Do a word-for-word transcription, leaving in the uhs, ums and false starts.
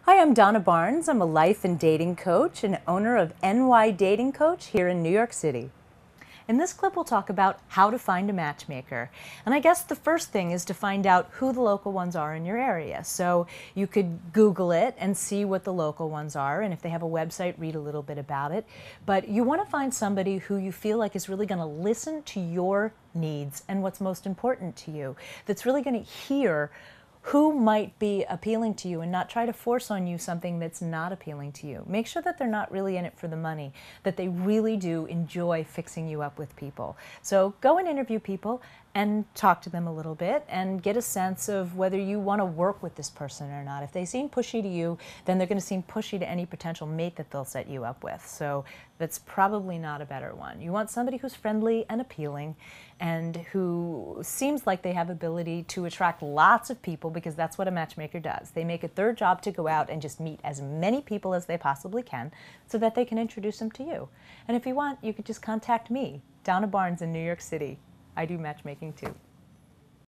Hi, I'm Donna Barnes. I'm a life and dating coach and owner of N Y Dating Coach here in New York City. In this clip, we'll talk about how to find a matchmaker. And I guess the first thing is to find out who the local ones are in your area. So you could Google it and see what the local ones are, and if they have a website, read a little bit about it. But you want to find somebody who you feel like is really going to listen to your needs and what's most important to you, that's really going to hear who might be appealing to you and not try to force on you something that's not appealing to you. Make sure that they're not really in it for the money, that they really do enjoy fixing you up with people. So go and interview people and talk to them a little bit and get a sense of whether you want to work with this person or not. If they seem pushy to you, then they're going to seem pushy to any potential mate that they'll set you up with. So that's probably not a better one. You want somebody who's friendly and appealing and who seems like they have ability to attract lots of people, because that's what a matchmaker does. They make it their job to go out and just meet as many people as they possibly can so that they can introduce them to you. And if you want, you could just contact me, Donna Barnes in New York City. I do matchmaking too.